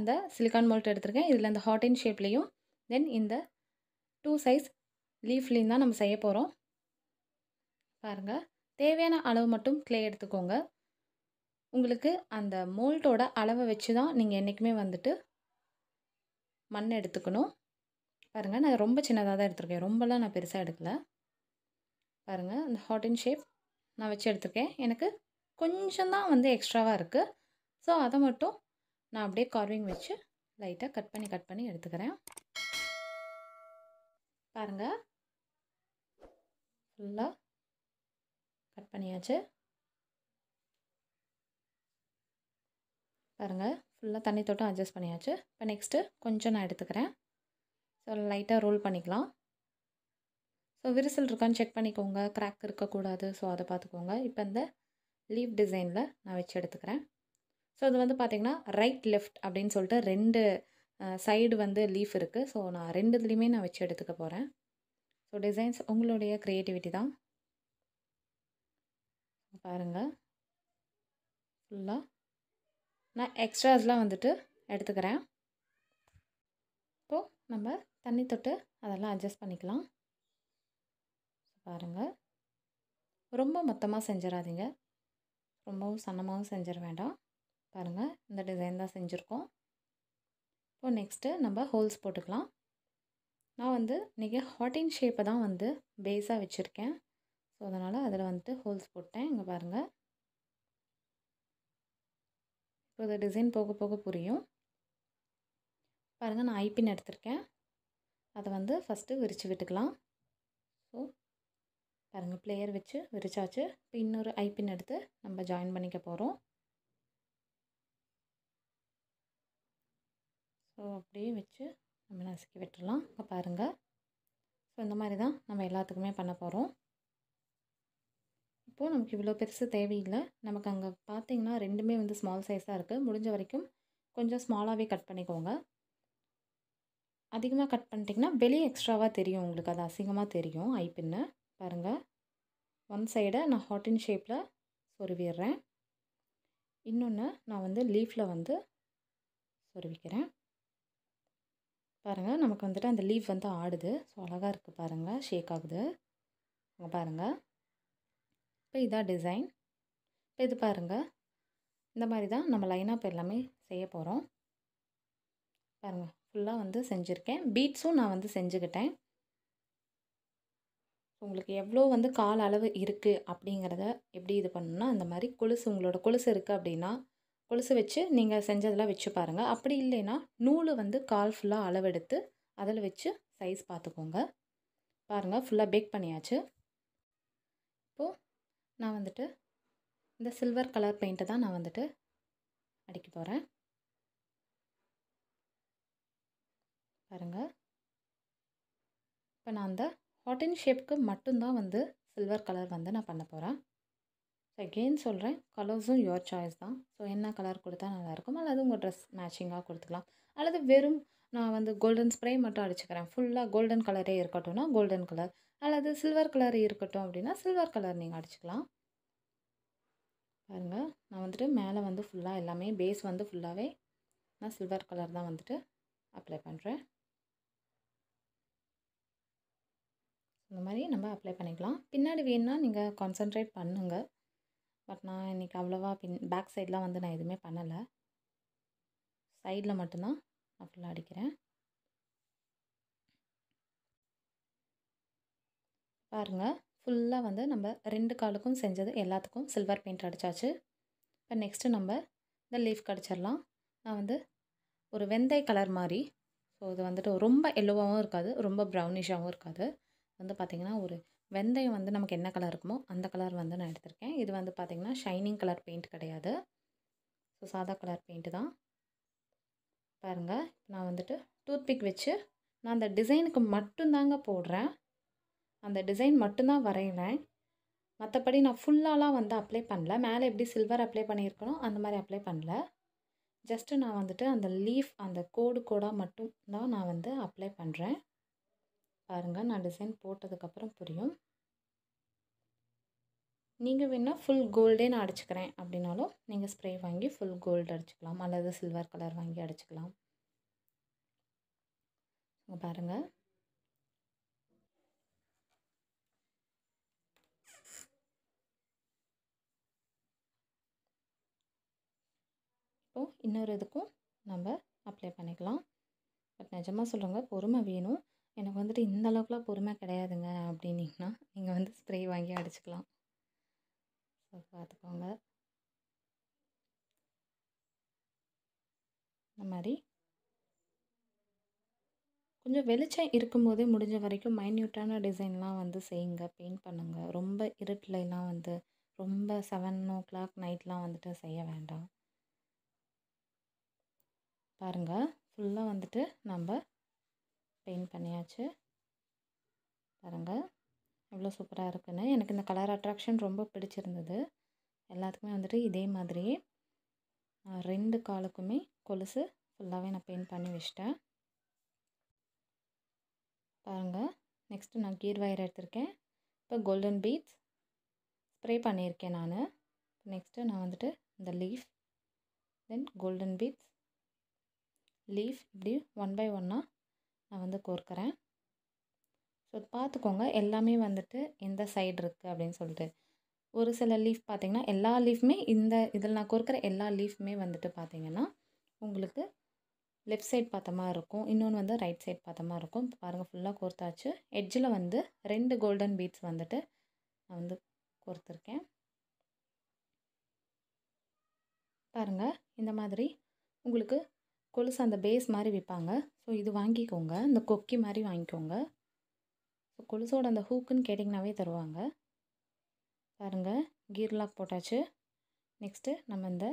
அந்த silicon mould எடுத்திருக்கேன். இதில் இந்த ஹார்ட் இன் ஷேப்லேயும் தென் இந்த 2 சைஸ் லீஃப்லேயும் தான் நம்ம செய்ய போகிறோம். பாருங்கள், தேவையான அளவு மட்டும் க்ளே எடுத்துக்கோங்க. உங்களுக்கு அந்த மோல்ட்டோட அளவை வச்சு தான் நீங்கள் என்றைக்குமே வந்துட்டு மண் எடுத்துக்கணும். பாருங்கள், நான் ரொம்ப சின்னதாக தான் எடுத்திருக்கேன், ரொம்பலாம் நான் பெருசாக எடுக்கலை. பாருங்கள், அந்த ஹார்ட் இன் ஷேப் நான் வச்சு எடுத்திருக்கேன். எனக்கு கொஞ்சம் தான் வந்து எக்ஸ்ட்ராவாக இருக்குது. ஸோ அதை மட்டும் நான் அப்படியே கார்விங் வச்சு லைட்டாக கட் பண்ணி எடுத்துக்கிறேன். பாருங்கள், ஃபுல்லாக கட் பண்ணியாச்சு. பாருங்கள், ஃபுல்லாக தண்ணி தொட்டு அட்ஜஸ்ட் பண்ணியாச்சு. இப்போ நெக்ஸ்ட்டு கொஞ்சம் நான் எடுத்துக்கிறேன். ஸோ லைட்டாக ரோல் பண்ணிக்கலாம். ஸோ விரிசல் இருக்கான்னு செக் பண்ணிக்கோங்க, கிராக் இருக்கக்கூடாது. ஸோ அதை பார்த்துக்கோங்க. இப்போ இந்த லீஃப் டிசைனில் நான் வச்சு எடுத்துக்கிறேன். ஸோ அது வந்து பார்த்திங்கன்னா ரைட் லெஃப்ட் அப்படின்னு சொல்லிட்டு 2 சைடு வந்து லீஃப் இருக்குது. ஸோ நான் 2துலேயுமே நான் வச்சு எடுத்துக்க போகிறேன். ஸோ டிசைன்ஸ் உங்களுடைய க்ரியேட்டிவிட்டி தான். பாருங்கள், ஃபுல்லாக நான் எக்ஸ்ட்ராஸ்லாம் வந்துட்டு எடுத்துக்கிறேன். இப்போது நம்ம தண்ணி தொட்டு அதெல்லாம் அட்ஜஸ்ட் பண்ணிக்கலாம். பாருங்கள், ரொம்ப மொத்தமாக செஞ்சிடாதீங்க, ரொம்பவும் சன்னமாகவும் செஞ்சிட வேண்டாம். பாருங்கள், இந்த டிசைன் தான் செஞ்சுருக்கோம். இப்போது நெக்ஸ்ட்டு நம்ம ஹோல்ஸ் போட்டுக்கலாம். நான் வந்து இன்றைக்கி ஹார்ட் இன் ஷேப்பை தான் வந்து பேஸாக வச்சுருக்கேன். ஸோ அதனால் அதில் வந்துட்டு ஹோல்ஸ் போட்டேன். இங்கே பாருங்கள், இப்போ இந்த டிசைன் போக போக புரியும். பாருங்கள், நான் ஐப்பின் எடுத்திருக்கேன். அதை வந்து ஃபஸ்ட்டு விரித்து விட்டுக்கலாம். ஸோ பாருங்கள், பிளேயர் வச்சு விரிச்சாச்சு. இப்போ இன்னொரு ஐப்பின் எடுத்து நம்ம ஜாயின் பண்ணிக்க போகிறோம். ஸோ அப்படியே வச்சு நம்ம நசுக்கி விட்டுடலாம். இப்போ பாருங்கள், ஸோ இந்த மாதிரி தான் நம்ம எல்லாத்துக்குமே பண்ண போகிறோம். இப்போது நமக்கு இவ்வளோ பெருசு தேவையில்லை. நமக்கு அங்கே பார்த்திங்கன்னா 2மே வந்து ஸ்மால் சைஸாக இருக்குது. முடிஞ்ச வரைக்கும் கொஞ்சம் ஸ்மாலாகவே கட் பண்ணிக்கோங்க. அதிகமாக கட் பண்ணிட்டிங்கன்னா வெளியே எக்ஸ்ட்ராவாக தெரியும், உங்களுக்கு அது அசிங்கமாக தெரியும் ஐப்பின்னு. பாருங்கள், ஒன் சைடை நான் ஹார்ட் இன் ஷேப்பில் சொருவிடுறேன். இன்னொன்று நான் வந்து லீஃபில் வந்து சொருவிக்கிறேன். பாருங்கள், நமக்கு வந்துட்டு அந்த லீஃப் வந்து ஆடுது. ஸோ அழகாக இருக்குது பாருங்கள், ஷேக் ஆகுது. அங்கே பாருங்கள், இப்போ இதான் டிசைன். இப்போ இது பாருங்கள், இந்த மாதிரி தான் நம்ம லைனாக இப்போ எல்லாமே செய்ய போகிறோம். பாருங்கள், ஃபுல்லாக வந்து செஞ்சுருக்கேன். பீட்ஸும் நான் வந்து செஞ்சுக்கிட்டேன். உங்களுக்கு எவ்வளோ வந்து கால் அளவு இருக்குது அப்படிங்கிறத எப்படி இது பண்ணணும்னா, அந்த மாதிரி கொலுசு, உங்களோட கொலுசு இருக்குது அப்படின்னா கொலுசு வச்சு நீங்கள் செஞ்சதெல்லாம் வச்சு பாருங்கள். அப்படி இல்லைன்னா நூல் வந்து கால் ஃபுல்லாக அளவெடுத்து அதில் வச்சு சைஸ் பார்த்துக்கோங்க. பாருங்கள், ஃபுல்லாக பேக் பண்ணியாச்சு. இப்போது நான் வந்துட்டு இந்த சில்வர் கலர் பெயிண்ட்டை தான் நான் வந்துட்டு அடிக்க போகிறேன். பாருங்கள், இப்போ நான் அந்த ஹார்ட் இன் ஷேப்புக்கு மட்டும்தான் வந்து சில்வர் கலர் வந்து நான் பண்ண போகிறேன். ஸோ அகெயின் சொல்கிறேன், கலர்ஸும் யுவர் சாய்ஸ் தான். ஸோ என்ன கலர் கொடுத்தா நல்லாயிருக்கும், அல்லது உங்கள் ட்ரெஸ் மேட்சிங்காக கொடுத்துக்கலாம், அல்லது வெறும் நான் வந்து கோல்டன் ஸ்ப்ரே மட்டும் அடிச்சுக்கிறேன், ஃபுல்லாக கோல்டன் கலரே இருக்கட்டும்னா கோல்டன் கலர், அல்லது சில்வர் கலர் இருக்கட்டும் அப்படின்னா சில்வர் கலர் நீங்கள் அடிச்சுக்கலாம். பாருங்கள், நான் வந்துட்டு மேலே வந்து ஃபுல்லாக எல்லாமே பேஸ் வந்து ஃபுல்லாகவே நான் சில்வர் கலர் தான் வந்துட்டு அப்ளை பண்ணுறேன். இந்த மாதிரி நம்ம அப்ளை பண்ணிக்கலாம். பின்னாடி வேணுன்னா நீங்கள் கான்சன்ட்ரேட் பண்ணுங்கள். பட் நான் இன்றைக்கி அவ்வளோவா பேக் சைட்லாம் வந்து நான் எதுவுமே பண்ணலை. சைடில் மட்டும்தான் நான் ஃபுல்லாக அடிக்கிறேன். பாருங்கள், ஃபுல்லாக வந்து நம்ம 2 காலுக்கும் செஞ்சது எல்லாத்துக்கும் சில்வர் பெயிண்ட் அடித்தாச்சு. இப்போ நெக்ஸ்ட்டு நம்ம இந்த லீஃப் அடிச்சிடலாம். நான் வந்து ஒரு வெந்தய கலர் மாதிரி, ஸோ இது வந்துட்டு ரொம்ப எல்லோவாகவும் இருக்காது, ரொம்ப ப்ரௌனிஷாகவும் இருக்காது. வந்து பார்த்திங்கன்னா ஒரு வெந்தயம் வந்து நமக்கு என்ன கலர் இருக்குமோ அந்த கலர் வந்து நான் எடுத்திருக்கேன். இது வந்து பார்த்திங்கன்னா ஷைனிங் கலர் பெயிண்ட் கிடையாது, ஸோ சாதா கலர் பெயிண்ட்டு தான். பாருங்கள், நான் வந்துட்டு டூத்பிக் வச்சு நான் அந்த டிசைனுக்கு மட்டும்தாங்க போடுறேன், அந்த டிசைன் மட்டும்தான் வரைகிறேன். மற்றபடி நான் ஃபுல்லாலாம் வந்து அப்ளை பண்ணல. மேலே எப்படி சில்வர் அப்ளை பண்ணியிருக்கணும் அந்த மாதிரி அப்ளை பண்ணல. ஜஸ்ட்டு நான் வந்துட்டு அந்த லீஃப் அந்த கோடாக மட்டும் தான் நான் வந்து அப்ளை பண்ணுறேன். பாருங்கள், நான் டிசைன் போட்டதுக்கப்புறம் புரியும். நீங்கள் வேணால் ஃபுல் கோல்டே நான் அடிச்சுக்கிறேன் அப்படின்னாலும் நீங்கள் ஸ்ப்ரே வாங்கி ஃபுல் கோல்டு அடிச்சுக்கலாம், அல்லது சில்வர் கலர் வாங்கி அடிச்சுக்கலாம். பாருங்கள், இப்போது இன்னொரு இதுக்கும் நம்ம அப்ளை பண்ணிக்கலாம். பட் நிஜமாக சொல்லுங்க, பொறுமை வேணும். எனக்கு வந்துட்டு இந்த அளவுக்குலாம் பொறுமை கிடையாதுங்க அப்படின்னீங்கன்னா நீங்கள் வந்து ஸ்ப்ரே வாங்கி அடிச்சுக்கலாம். ஸோ பார்த்துக்கோங்க. இந்த மாதிரி கொஞ்சம் வெளிச்சம் இருக்கும்போதே முடிஞ்ச வரைக்கும் மைன்யூட்டான டிசைன்லாம் வந்து செய்யுங்க, பெயிண்ட் பண்ணுங்கள். ரொம்ப இருட்டிலலாம் வந்து ரொம்ப 7 o'clock நைட்லாம் வந்துட்டு செய்ய வேண்டாம். பாருங்கள், ஃபுல்லாக வந்துட்டு நம்ம பெயிண்ட் பண்ணியாச்சு. பாருங்கள் எவ்வளோ சூப்பராக இருக்குன்னு. எனக்கு இந்த கலர் அட்ராக்ஷன் ரொம்ப பிடிச்சிருந்தது. எல்லாத்துக்குமே வந்துட்டு இதே மாதிரியே 2 காலுக்குமே கொலுசு ஃபுல்லாகவே நான் பெயிண்ட் பண்ணி வச்சிட்டேன். பாருங்கள், நெக்ஸ்ட்டு நான் கீர் வயர் எடுத்திருக்கேன். இப்போ கோல்டன் பீட்ஸ் ஸ்ப்ரே பண்ணியிருக்கேன் நான். நெக்ஸ்ட்டு நான் வந்துட்டு இந்த leaf, then golden beads, leaf, இப்படி 1 by 1 நான் வந்து கோர்க்கிறேன். ஸோ பார்த்துக்கோங்க எல்லாமே வந்துட்டு எந்த சைடு இருக்குது அப்படின்னு சொல்லிட்டு. ஒரு சில லீஃப் பார்த்திங்கன்னா எல்லா லீஃப்மே இந்த இதில் நான் கோர்க்கிற எல்லா லீஃப்மே வந்துட்டு பார்த்திங்கன்னா உங்களுக்கு லெஃப்ட் சைட் பார்த்த மாதிரி இருக்கும், இன்னொன்று வந்து ரைட் சைட் பார்த்த மாதிரி இருக்கும். பாருங்கள், ஃபுல்லாக கோர்த்தாச்சு. எட்ஜில் வந்து 2 கோல்டன் பீட்ஸ் வந்துட்டு நான் வந்து கோர்த்துருக்கேன். பாருங்கள், இந்த மாதிரி உங்களுக்கு கொலுசு அந்த பேஸ் மாதிரி விற்பாங்க. ஸோ இது வாங்கிக்கோங்க, இந்த கொக்கி மாதிரி வாங்கிக்கோங்க. ஸோ கொலுசோட அந்த ஹூக்குன்னு கேட்டிங்கனாவே தருவாங்க. பாருங்கள், கீர் லாக் போட்டாச்சு. நெக்ஸ்ட்டு நம்ம இந்த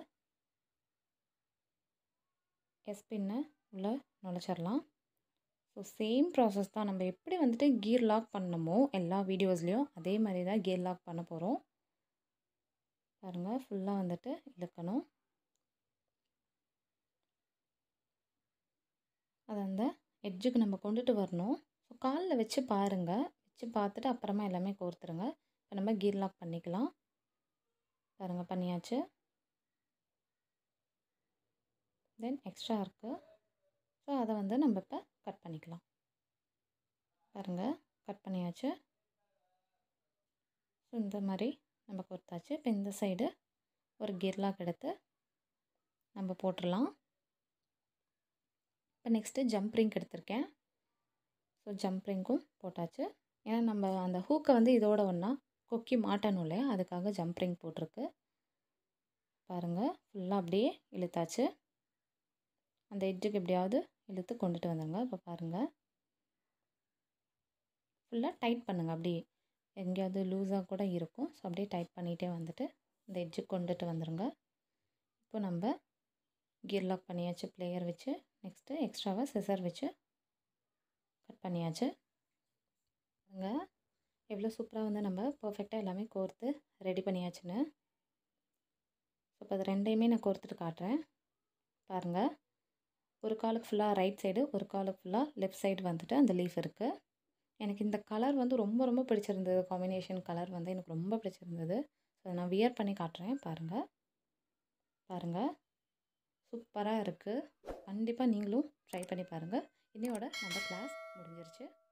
எஸ்பின்னை உள்ளே நுழைச்சிடலாம். ஸோ சேம் ப்ராசஸ் தான். நம்ம எப்படி வந்துட்டு கீர் லாக் பண்ணணுமோ எல்லா வீடியோஸ்லேயும் அதே மாதிரி தான் கீர் லாக் பண்ண போகிறோம். பாருங்கள், ஃபுல்லாக வந்துட்டு இழுக்கணும். அதை அந்த எட்ஜுக்கு நம்ம கொண்டுட்டு வரணும். ஸோ காலில் வச்சு பாருங்கள், வச்சு பார்த்துட்டு அப்புறமா எல்லாமே கோர்த்துருங்க. இப்போ நம்ம கீர் லாக் பண்ணிக்கலாம். பாருங்கள், பண்ணியாச்சு. தென் எக்ஸ்ட்ரா இருக்குது, ஸோ அதை வந்து நம்ம இப்போ கட் பண்ணிக்கலாம். பாருங்கள், கட் பண்ணியாச்சு. ஸோ இந்த மாதிரி நம்ம கோர்த்தாச்சு. இப்போ இந்த சைடு ஒரு கீர் லாக் எடுத்து நம்ம போட்டுடலாம். இப்போ நெக்ஸ்ட்டு ஜம்ப் ரிங் எடுத்திருக்கேன். ஸோ ஜம்ப் ரிங்கும் போட்டாச்சு. ஏன்னா நம்ம அந்த ஹூக்கை வந்து இதோட ஒன்றா கொக்கி மாட்டணும் இல்லையா, அதுக்காக ஜம்ப் ரிங் போட்டிருக்கு. பாருங்கள், ஃபுல்லாக அப்படியே இழுத்தாச்சு. அந்த எட்ஜுக்கு எப்படியாவது இழுத்து கொண்டுட்டு வந்துடுங்க. இப்போ பாருங்கள், ஃபுல்லாக டைட் பண்ணுங்கள். அப்படியே எங்கேயாவது லூஸாக கூட இருக்கும். ஸோ அப்படியே டைட் பண்ணிகிட்டே வந்துட்டு இந்த எட்ஜுக்கு கொண்டுட்டு வந்துடுங்க. இப்போ நம்ம கீர் லாக் பண்ணியாச்சு பிளேயர் வச்சு. நெக்ஸ்ட்டு எக்ஸ்ட்ராவாக சிசர் வச்சு கட் பண்ணியாச்சு. பாருங்க, எவ்வளோ சூப்பராக வந்து நம்ம பர்ஃபெக்டாக எல்லாமே கோர்த்து ரெடி பண்ணியாச்சுன்னு. ஸோ இப்போ அது ரெண்டையுமே நான் கோர்த்துட்டு காட்டுறேன். பாருங்கள், ஒரு காலுக்கு ஃபுல்லாக ரைட் சைடு, ஒரு காலுக்கு ஃபுல்லாக லெஃப்ட் சைடு வந்துட்டு அந்த லீஃப் இருக்குது. எனக்கு இந்த கலர் வந்து ரொம்ப ரொம்ப பிடிச்சிருந்தது. காம்பினேஷன் கலர் வந்து எனக்கு ரொம்ப பிடிச்சிருந்தது. ஸோ நான் வியர் பண்ணி காட்டுறேன். பாருங்கள், பாருங்கள், சூப்பராக இருக்குது. கண்டிப்பாக நீங்களும் ட்ரை பண்ணி பாருங்கள். இன்னையோட நம்ம கிளாஸ் முடிஞ்சிருச்சு.